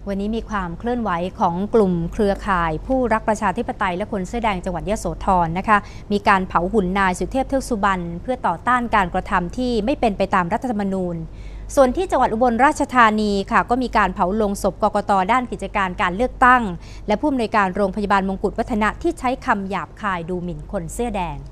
วันนี้มีความเคลื่อนไหวของกลุ่มเครือข่ายผู้รักประชาธิปไตยและคนเสื้อแดงจังหวัดยโสธรนะคะมีการเผาหุ่นนายสุเทพ เทือกสุบรรณเพื่อต่อต้านการกระทำที่ไม่เป็นไปตามรัฐธรรมนูญส่วนที่จังหวัดอุบลราชธานีค่ะก็มีการเผาโลงศพกกต.ด้านกิจการการเลือกตั้งและผู้อำนวยการโรงพยาบาลมงกุฎวัฒนะที่ใช้คำหยาบคายดูหมิ่นคนเสื้อแดง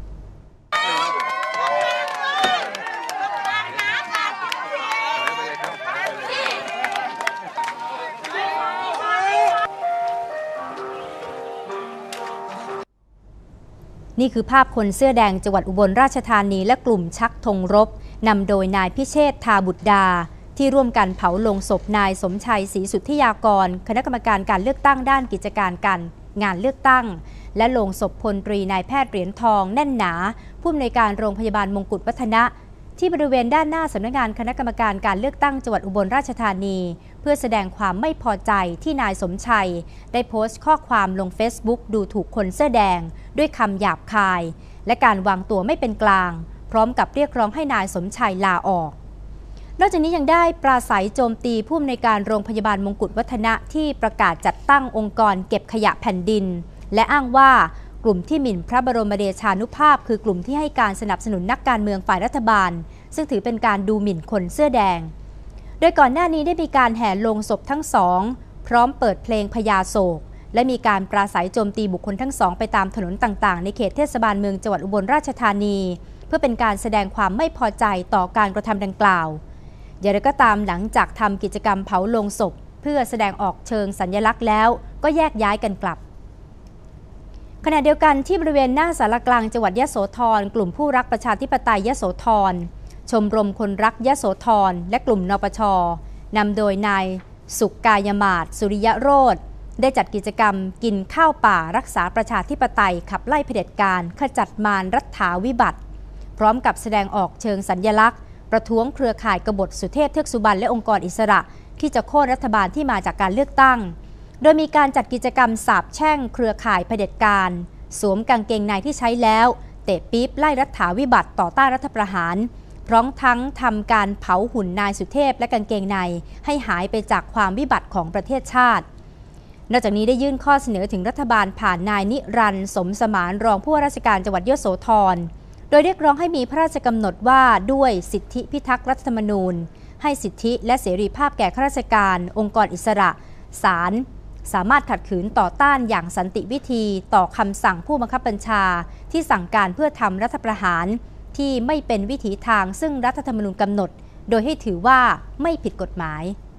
นี่คือภาพคนเสื้อแดงจังหวัดอุบลราชธานีและกลุ่มชักธงรบนำโดยนายพิเชษฐ์ ทาบุตรดาที่ร่วมกันเผาโลงศพนายสมชัย ศรีสุทธิยากรคณะกรรมการการเลือกตั้งด้านกิจการงานเลือกตั้งและโลงศพพลตรีนายแพทย์เหรียญทองแน่นหนาผู้อำนวยการโรงพยาบาลมงกุฎวัฒนะที่บริเวณด้านหน้าสำนักงานคณะกรรมการการเลือกตั้งจังหวัดอุบลราชธานีเพื่อแสดงความไม่พอใจที่นายสมชัยได้โพสต์ข้อความลง Facebook ดูถูกคนเสื้อแดงด้วยคำหยาบคายและการวางตัวไม่เป็นกลางพร้อมกับเรียกร้องให้นายสมชัยลาออกนอกจากนี้ยังได้ปราศัยโจมตีผู้อำนวยการโรงพยาบาลมงกุฎวัฒนะที่ประกาศจัดตั้งองค์กรเก็บขยะแผ่นดินและอ้างว่ากลุ่มที่หมิ่นพระบรมเดชานุภาพคือกลุ่มที่ให้การสนับสนุนนักการเมืองฝ่ายรัฐบาลซึ่งถือเป็นการดูหมิ่นคนเสื้อแดงโดยก่อนหน้านี้ได้มีการแห่โลงศพทั้งสองพร้อมเปิดเพลงพญาโศกและมีการปราศัยโจมตีบุคคลทั้งสองไปตามถนนต่างๆในเขตเทศบาลเมืองจังหวัดอุบลราชธานีเพื่อเป็นการแสดงความไม่พอใจต่อการกระทำดังกล่าวอย่างไรก็ตามหลังจากทำกิจกรรมเผาโลงศพเพื่อแสดงออกเชิงสัญลักษณ์แล้วก็แยกย้ายกันกลับขณะเดียวกันที่บริเวณหน้าศาลากลางจังหวัดยโสธรกลุ่มผู้รักประชาธิปไตยยโสธรชมรมคนรักยโสธรและกลุ่มนปช.นำโดยนายสุกายมาศ สุริยโรจน์ได้จัดกิจกรรมกินข้าวป่ารักษาประชาธิปไตยขับไล่เผด็จการขจัดมารรัฐาวิบัติพร้อมกับแสดงออกเชิงสัญลักษณ์ประท้วงเครือข่ายกบฏสุเทพ เทือกสุบรรณและองค์กรอิสระที่จะโค่นรัฐบาลที่มาจากการเลือกตั้งโดยมีการจัดกิจกรรมสาปแช่งเครือข่ายเผด็จการสวมกางเกงในที่ใช้แล้วเตะปี๊บไล่รัฐาวิบัติต่อต้านรัฐประหารพร้อมทั้งทำการเผาหุ่นนายสุเทพและกางเกงในให้หายไปจากความวิบัติของประเทศชาตินอกจากนี้ได้ยื่นข้อเสนอถึงรัฐบาลผ่านนายนิรันดร์ สมสมานรองผู้ว่าราชการจังหวัดยโสธรโดยเรียกร้องให้มีพระราชกำหนดว่าด้วยสิทธิพิทักษ์รัฐธรรมนูญให้สิทธิและเสรีภาพแก่ข้าราชการองค์กรอิสระศาลสามารถขัดขืนต่อต้านอย่างสันติวิธีต่อคำสั่งผู้บังคับบัญชาที่สั่งการเพื่อทำรัฐประหารที่ไม่เป็นวิถีทางซึ่งรัฐธรรมนูญกำหนดโดยให้ถือว่าไม่ผิดกฎหมาย